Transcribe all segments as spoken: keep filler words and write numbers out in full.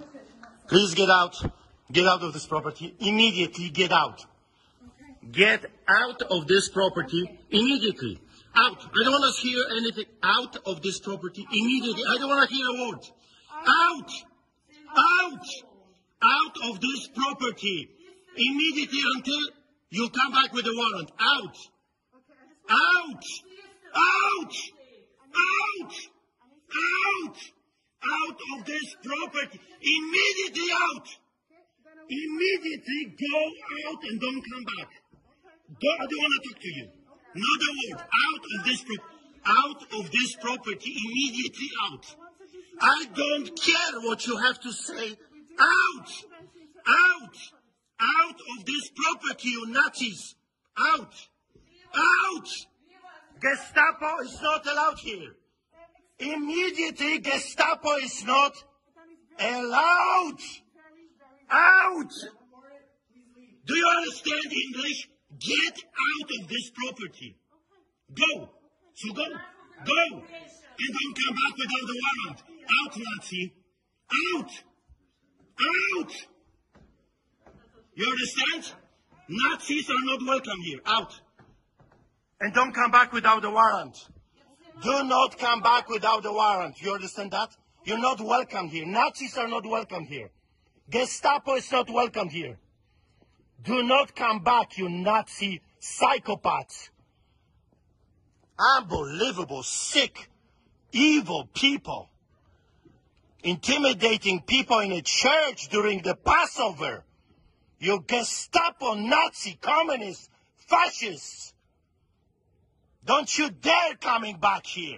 Please get out. Get out of this property. Immediately get out. Get out of this property immediately. Out. I don't want to hear anything. Out of this property immediately. I don't want to hear a word. Out. Out. Out of this property immediately until you come back with a warrant. Out. Out. Out. Out. Out. Out of this property. Immediately out. Immediately go out and don't come back. Go, I don't want to talk to you. Not a word. Out of this pro- out of this property. Immediately out. I don't care what you have to say. Out. Out. Out of this property, you Nazis. Out. Out. Gestapo is not allowed here. Immediately, Gestapo is not allowed. Out. Do you understand English? Get out of this property. Go. So go. Go. And don't come back without a warrant. Out, Nazi. Out. Out. You understand? Nazis are not welcome here. Out. And don't come back without a warrant. Do not come back without a warrant. You understand that? You're not welcome here. Nazis are not welcome here. Gestapo is not welcome here. Do not come back, you Nazi psychopaths. Unbelievable, sick, evil people. Intimidating people in a church during the Passover. You Gestapo, Nazi, communists, fascists. Don't you dare coming back here.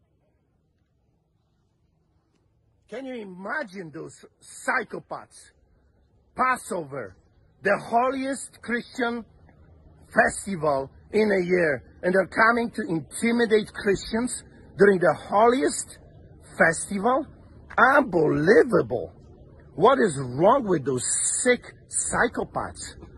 Can you imagine those psychopaths? Passover, the holiest Christian festival in a year, and they're coming to intimidate Christians during the holiest festival? Unbelievable. What is wrong with those sick psychopaths?